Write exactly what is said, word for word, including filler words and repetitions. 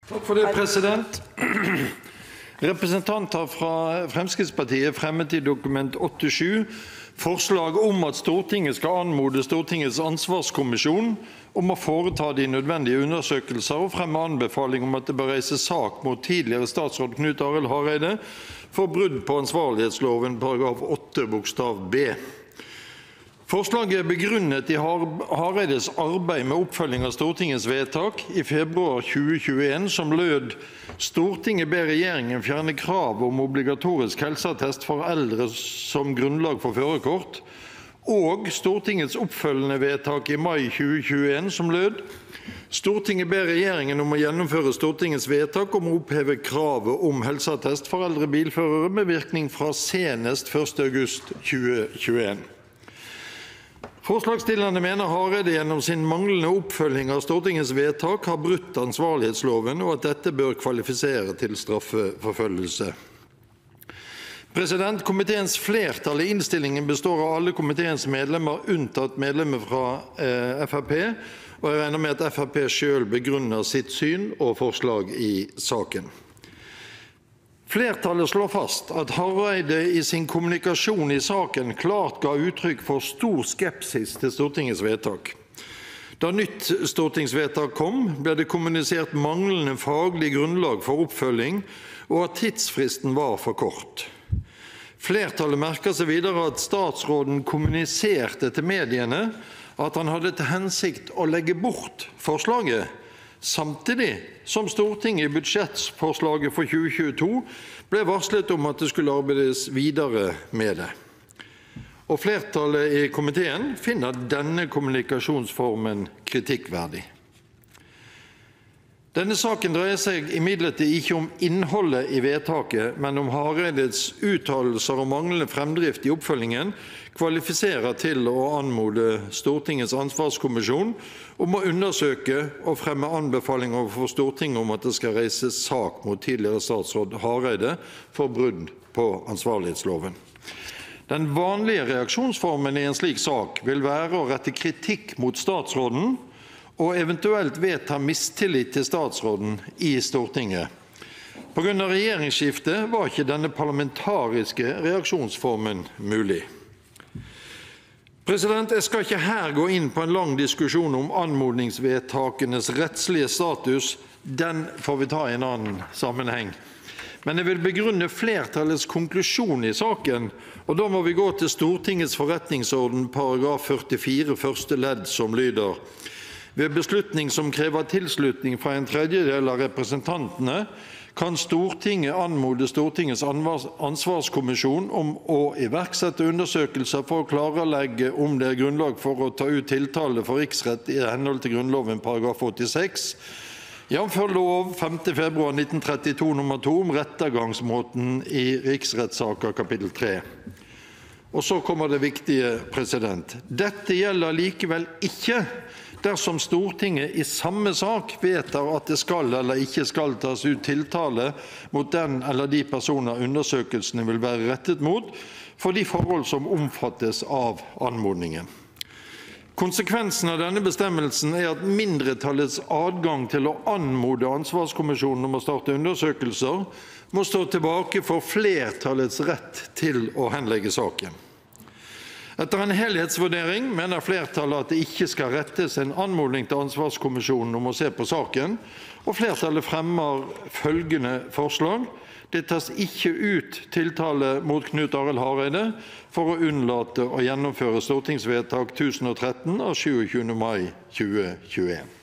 Takk for det, president. Representanter fra Fremskrittspartiet fremmet i Dokument åttisju forslag om at Stortinget skal anmode Stortingets ansvarskommisjon om å foreta de nødvendige undersøkelser og fremme anbefaling om at det bør reises sak mot tidligere statsråd Knut Arild Hareide for brudd på ansvarlighetsloven paragraf åtte bokstav B. Forslaget er begrunnet i Hareides arbeid med oppfølging av Stortingets vedtak i februar tjue tjueen, som lød: Stortinget ber regjeringen fjerne krav om obligatorisk helseattest for eldre som grunnlag for førerkort, og Stortingets oppfølgende vedtak i mai tjue tjueen, som lød: Stortinget ber regjeringen om å gjennomføre Stortingets vedtak om å oppheve kravet om helseattest for eldre bilførere med virkning fra senest første august tjue tjueen. Forslagsstillerne mener Hareide gjennom sin manglende oppfølging av Stortingets vedtak har brutt ansvarlighetsloven, og at dette bør kvalifisere til straffeforfølgelse. President, komiteens flertall i innstillingen består av alle komiteens medlemmer, unntatt medlemmer fra eh, Frp, og jeg regner med at Frp selv begrunner sitt syn og forslag i saken. Flertallet slår fast at Hareide i sin kommunikasjon i saken klart ga uttrykk for stor skepsis til Stortingets vedtak. Da nytt stortingsvedtak kom, ble det kommunisert manglende faglig grunnlag for oppfølging, og at tidsfristen var for kort. Flertallet merker seg videre at statsråden kommuniserte til mediene at han hadde til hensikt å legge bort forslaget, samtidig som Stortinget i budsjettforslaget for tjue tjueto ble varslet om at det skulle arbeides videre med det. Og flertallet i komiteen finner denne kommunikasjonsformen kritikkverdig. Denne saken dreier seg imidlertid ikke om innholdet i vedtaket, men om Hareides uttalelser og manglende fremdrift i oppfølgingen kvalifiserer til å anmode Stortingets ansvarskommisjon om å undersøke og fremme anbefalinger for Stortinget om at det skal reises sak mot tidligere statsråd Hareide for brudd på ansvarlighetsloven. Den vanlige reaksjonsformen i en slik sak vil være å rette kritikk mot statsråden og eventuelt vedta mistillit til statsråden i Stortinget. På grunn av regjeringsskiftet var ikke denne parlamentariske reaksjonsformen mulig. President, jeg skal ikke her gå inn på en lang diskusjon om anmodningsvedtakenes rettslige status. Den får vi ta i en annen sammenheng. Men jeg vil begrunne flertallets konklusjon i saken, og da må vi gå til Stortingets forretningsorden paragraf førtifire første ledd, som lyder: Ved beslutning som krever tilslutning fra en tredjedel av representantene, kan Stortinget anmode Stortingets ansvarskommisjon om å iverksette undersøkelser for å klarlegge om det er grunnlag for å ta ut tiltale for riksrett i henhold til Grunnloven paragraf åttiseks, jf. lov femte februar nitten trettito nummer to om rettergangsmåten i riksrettssaker kapittel tre. Og så kommer det viktige, president. Dette gjelder likevel ikke dersom Stortinget i samme sak vedtar at det skal eller ikke skal tas ut tiltale mot den eller de personer undersøkelsene vil være rettet mot, for de forhold som omfattes av anmodningen. Konsekvensen av denne bestemmelsen er at mindretallets adgang til å anmode ansvarskommisjonen om å starte undersøkelser må stå tilbake for flertallets rett til å henlegge saken. Etter en helhetsvurdering mener flertallet at det ikke skal rettes en anmodning til ansvarskommisjonen om å se på saken, og flertallet fremmer følgende forslag: Det tas ikke ut tiltale mot Knut Arild Hareide for å unnlate å gjennomføre stortingsvedtak tusen og tretten av tjueåttende mai tjue tjueen.